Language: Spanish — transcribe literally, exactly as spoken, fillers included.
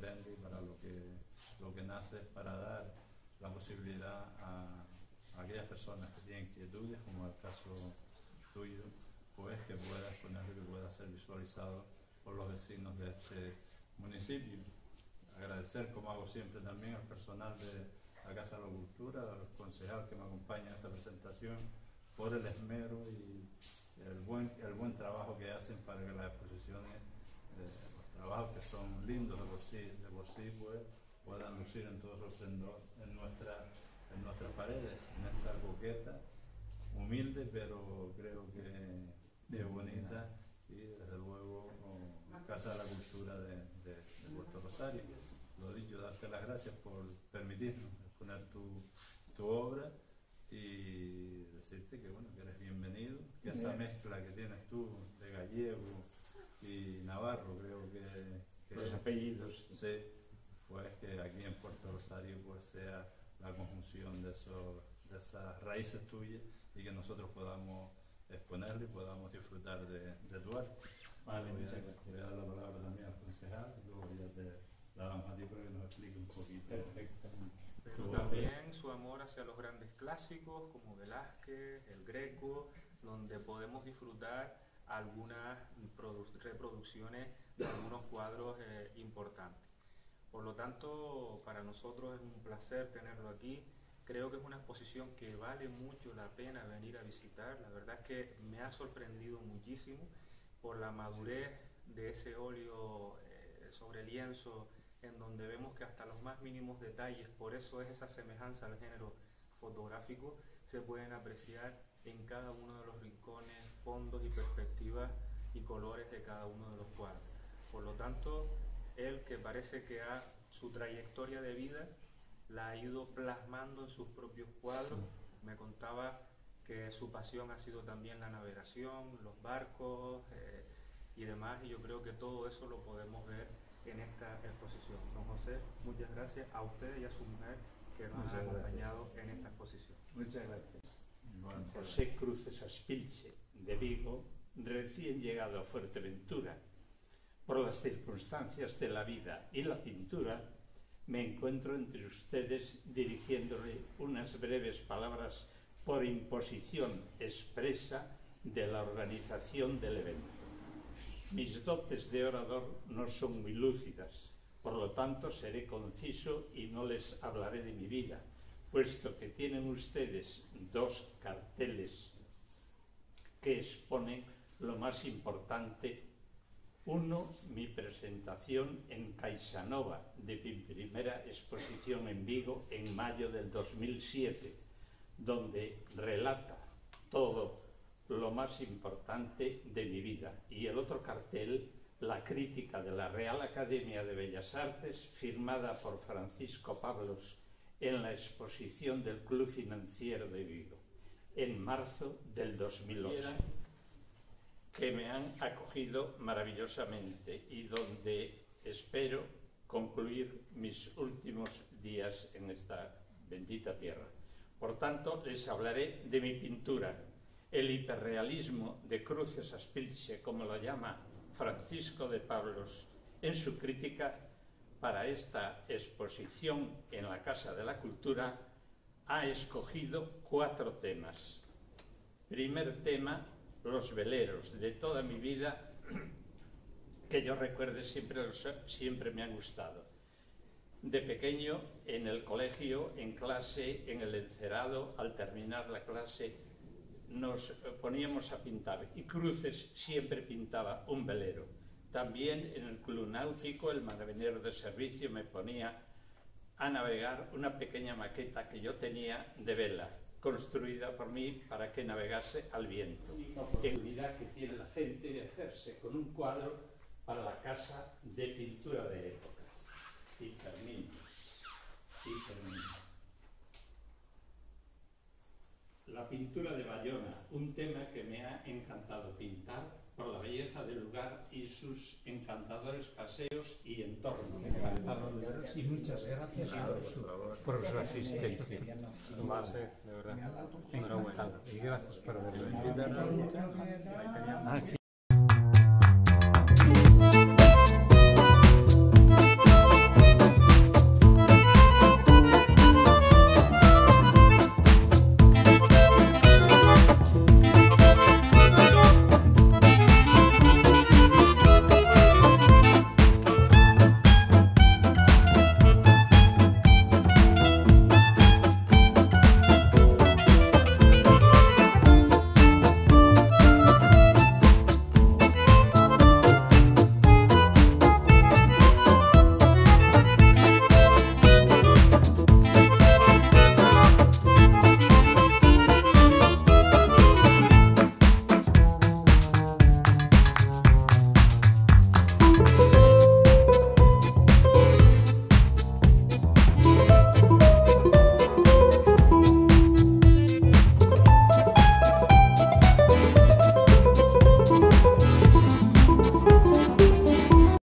pretende y para lo que, lo que nace es para dar la posibilidad a, a aquellas personas que tienen inquietudes, como el caso tuyo, pues que pueda exponerlo y que pueda ser visualizado por los vecinos de este municipio. Agradecer, como hago siempre, también al personal de la Casa de la Cultura, al concejal que me acompaña en esta presentación, por el esmero y el buen, el buen trabajo que hacen para que las exposiciones, eh, los trabajos que son lindos de por sí, de por sí pues, puedan lucir en todo su esplendor en, nuestra, en nuestras paredes, en esta coqueta, humilde, pero creo que es bonita, y desde luego oh, Casa de la Cultura de, de, de Puerto Rosario. Lo dicho, darte las gracias por permitirnos exponer tu, tu obra y decirte que bueno, que eres bienvenido, que esa mezcla que tienes tú de gallego y navarro, creo que, que los apellidos, sí, pues que aquí en Puerto Rosario pues sea la conjunción de esos, de esas raíces tuyas y que nosotros podamos exponerlo y podamos disfrutar de, de tu arte. Vale, voy, muchas a, gracias. voy a dar la palabra también al concejal y luego ya te la damos a ti para que nos explique un poquito. Perfectamente. Pero también su amor hacia los grandes clásicos como Velázquez, el Greco, donde podemos disfrutar algunas reproducciones de algunos cuadros eh, importantes. Por lo tanto, para nosotros es un placer tenerlo aquí. Creo que es una exposición que vale mucho la pena venir a visitar. La verdad es que me ha sorprendido muchísimo por la madurez de ese óleo eh, sobre lienzo, en donde vemos que hasta los más mínimos detalles, por eso es esa semejanza al género fotográfico, se pueden apreciar en cada uno de los rincones, fondos y perspectivas y colores de cada uno de los cuadros. Por lo tanto, él, que parece que ha, su trayectoria de vida la ha ido plasmando en sus propios cuadros. Me contaba que su pasión ha sido también la navegación, los barcos eh, y demás, y yo creo que todo eso lo podemos ver en esta exposición. Don José, muchas gracias a usted y a su mujer que nos han acompañado en esta exposición. Muchas gracias. Bueno, José Cruces Aspilche, de Vigo, recién llegado a Fuerteventura. Por las circunstancias de la vida y la pintura, me encuentro entre ustedes dirigiéndole unas breves palabras por imposición expresa de la organización del evento. Mis dotes de orador no son muy lúcidas, por lo tanto seré conciso y no les hablaré de mi vida, puesto que tienen ustedes dos carteles que exponen lo más importante. Uno, mi presentación en Caixanova de mi primera exposición en Vigo en mayo del dos mil siete, donde relata todo lo más importante de mi vida. Y el otro cartel, la crítica de la Real Academia de Bellas Artes, firmada por Francisco Pablos en la exposición del Club Financiero de Vigo, en marzo del dos mil ocho. Que me han acogido maravillosamente y donde espero concluir mis últimos días en esta bendita tierra. Por tanto, les hablaré de mi pintura, el hiperrealismo de Cruces Aspilche, como lo llama Francisco de Pablos en su crítica para esta exposición en la Casa de la Cultura. Ha escogido cuatro temas. Primer tema, los veleros. De toda mi vida, que yo recuerde, siempre, siempre me han gustado. De pequeño, en el colegio, en clase, en el encerado, al terminar la clase, nos poníamos a pintar y Cruces siempre pintaba un velero. También en el club náutico, el marinero de servicio me ponía a navegar una pequeña maqueta que yo tenía de vela, construida por mí para que navegase al viento. Una oportunidad que tiene la gente de hacerse con un cuadro para la casa de pintura de época. Y termino, y termino. La pintura de Bayona, un tema que me ha encantado pintar por la belleza del lugar y sus encantadores paseos y entornos. Y muchas gracias por su, por su asistencia. Vale, de verdad. Enhorabuena. Y gracias por venir. Ah,